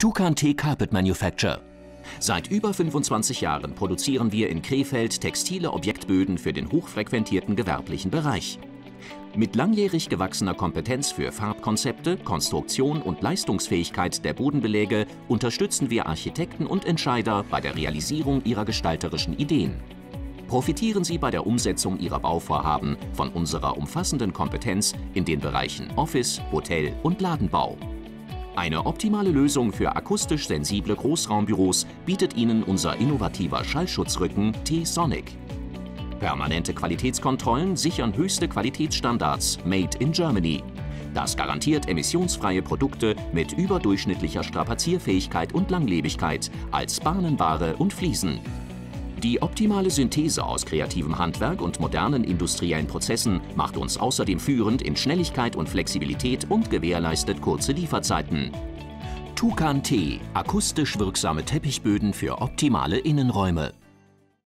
Tucan T Carpet Manufacture. Seit über 25 Jahren produzieren wir in Krefeld textile Objektböden für den hochfrequentierten gewerblichen Bereich. Mit langjährig gewachsener Kompetenz für Farbkonzepte, Konstruktion und Leistungsfähigkeit der Bodenbeläge unterstützen wir Architekten und Entscheider bei der Realisierung ihrer gestalterischen Ideen. Profitieren Sie bei der Umsetzung Ihrer Bauvorhaben von unserer umfassenden Kompetenz in den Bereichen Office, Hotel und Ladenbau. Eine optimale Lösung für akustisch sensible Großraumbüros bietet Ihnen unser innovativer Schallschutzrücken T-Sonic. Permanente Qualitätskontrollen sichern höchste Qualitätsstandards Made in Germany. Das garantiert emissionsfreie Produkte mit überdurchschnittlicher Strapazierfähigkeit und Langlebigkeit als Bahnenware und Fliesen. Die optimale Synthese aus kreativem Handwerk und modernen industriellen Prozessen macht uns außerdem führend in Schnelligkeit und Flexibilität und gewährleistet kurze Lieferzeiten. Tucan T – akustisch wirksame Teppichböden für optimale Innenräume.